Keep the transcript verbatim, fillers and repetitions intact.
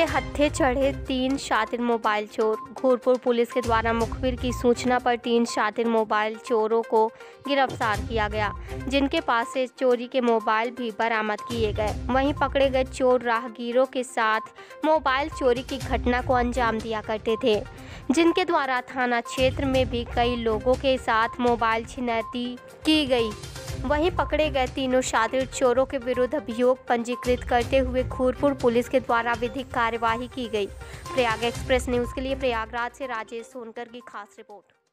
हत्थे चढ़े तीन शातिर मोबाइल चोर। घोरपुर पुलिस के द्वारा मुखबिर की सूचना पर तीन शातिर मोबाइल चोरों को गिरफ्तार किया गया, जिनके पास से चोरी के मोबाइल भी बरामद किए गए। वहीं पकड़े गए चोर राहगीरों के साथ मोबाइल चोरी की घटना को अंजाम दिया करते थे, जिनके द्वारा थाना क्षेत्र में भी कई लोगों के साथ मोबाइल छिनैती की गई। वहीं पकड़े गए तीनों शातिर चोरों के विरुद्ध अभियोग पंजीकृत करते हुए घोरपुर पुलिस के द्वारा विधिक कार्यवाही की गई। प्रयाग एक्सप्रेस न्यूज़ के लिए प्रयागराज से राजेश सोनकर की खास रिपोर्ट।